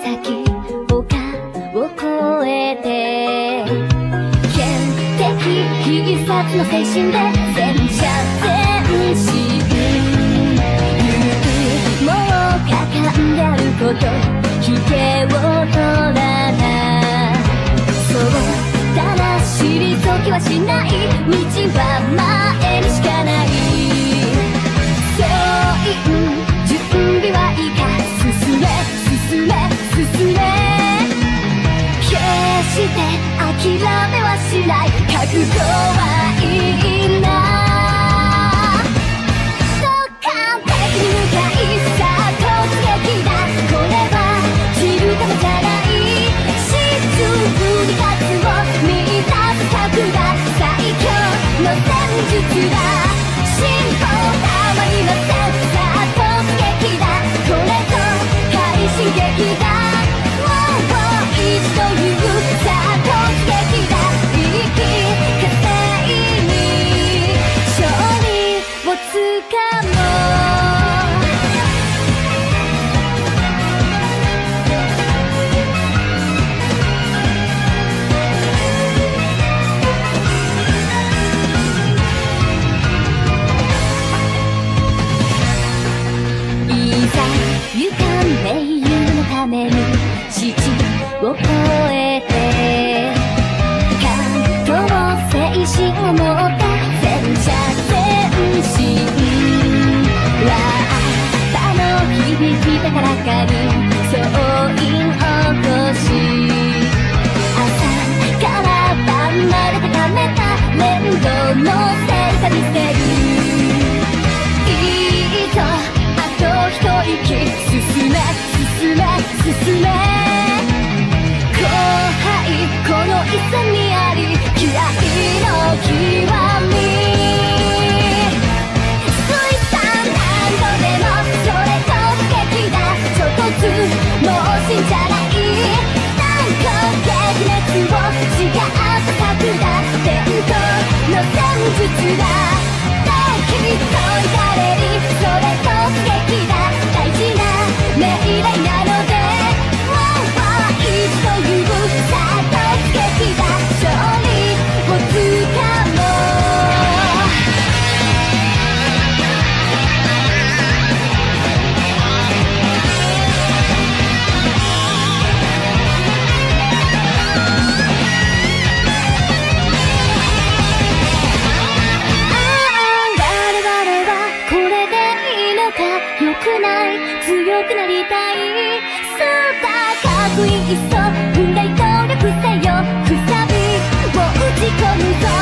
先丘を越えて天敵必殺の精神で戦車前進もう果敢であること引けを取らないそうただ退きはしない道は前にしかないそういう準備はいいか進め進め進め決して諦めはしない覚悟はいいなドカン敵に向かいさあ突撃だこれは散るためじゃない沈むに勝つを見出す策だ最強の戦術だ進歩たまりませんさあ突撃だこれぞ快進撃だ一度言うさあ突撃だ一気火星に勝利をつかもいざ勇敢名誉のために父を越えて感動精神を持った戦車前進ラッパの響き高らかに総員起こし朝から晩まで高めた連動の成果見せるいいぞあと一息進め進め進めこの一戦にあり気合の極み水産何度でもそれ突撃だ衝突もう死んじゃない断固撃滅を違った策だ伝統の戦術だ敵といかれりそれ突撃だ大事な命令なので一度言うさあ突撃だ勝利をつかも我々はこれでいいのか良くない強くなりたいそうだかっこいいっそ踏んだり努力せよくさびを打ち込むぞ